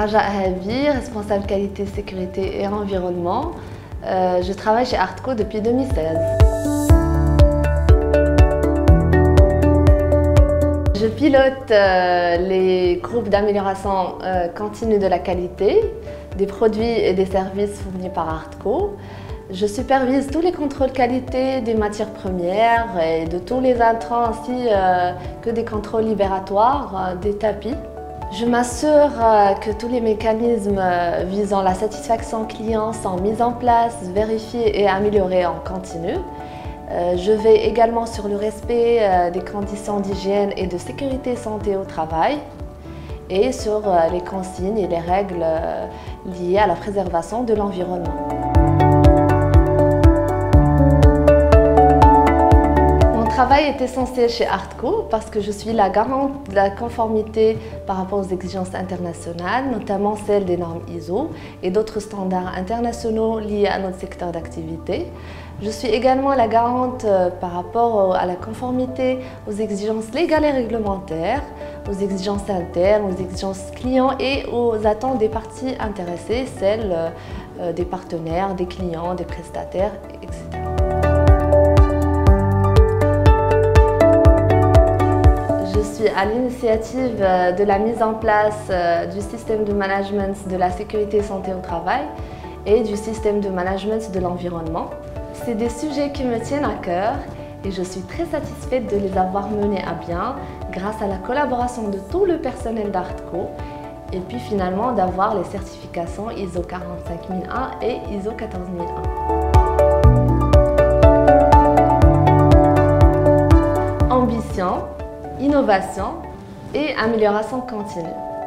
Raja Ahavi, responsable qualité, sécurité et environnement. Je travaille chez Artco depuis 2016. Je pilote les groupes d'amélioration continue de la qualité, des produits et des services fournis par Artco. Je supervise tous les contrôles qualité des matières premières et de tous les intrants ainsi que des contrôles libératoires des tapis. Je m'assure que tous les mécanismes visant la satisfaction client sont mis en place, vérifiés et améliorés en continu. Je veille également sur le respect des conditions d'hygiène et de sécurité santé au travail et sur les consignes et les règles liées à la préservation de l'environnement. Mon travail est essentiel chez Artco parce que je suis la garante de la conformité par rapport aux exigences internationales, notamment celles des normes ISO et d'autres standards internationaux liés à notre secteur d'activité. Je suis également la garante par rapport à la conformité aux exigences légales et réglementaires, aux exigences internes, aux exigences clients et aux attentes des parties intéressées, celles des partenaires, des clients, des prestataires, etc. Je suis à l'initiative de la mise en place du système de management de la sécurité et santé au travail et du système de management de l'environnement. C'est des sujets qui me tiennent à cœur et je suis très satisfaite de les avoir menés à bien grâce à la collaboration de tout le personnel d'Artco et puis finalement d'avoir les certifications ISO 45001 et ISO 14001. Ambition, innovation et amélioration continue.